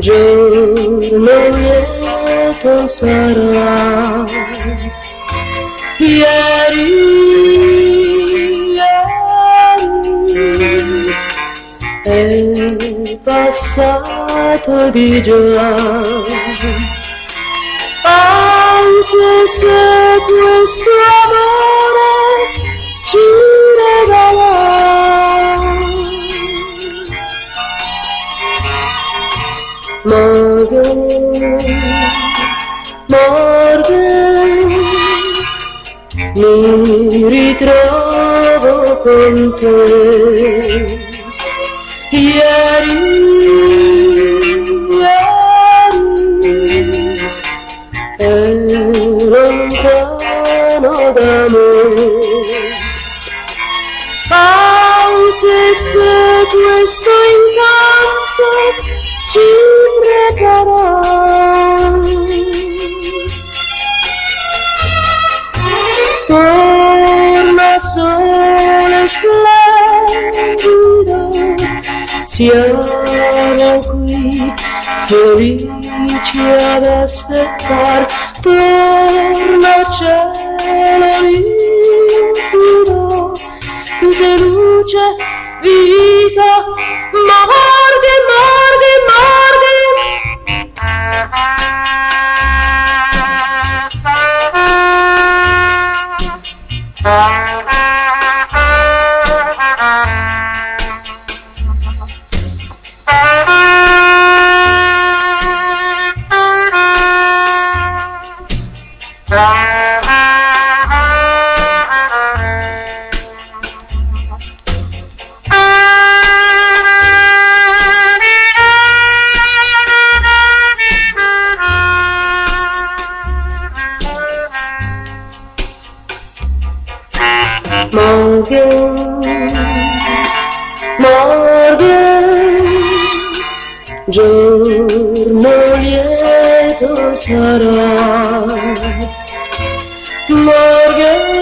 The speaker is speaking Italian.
giorno lieto sarà. Ieri è passato di già, anche se questo amore ci regala Morgen, Morgen, mi ritrovo con te. Ieri è lontano da me, anche se questo incanto ci prepara. Torna sole splendido, siamo qui felici ad aspettar. Torna cielo limpido, tu sei luce, vita, Morgen, Morgen, Morgen. Morgen, Morgen, giorno lieto sarà. Morgen,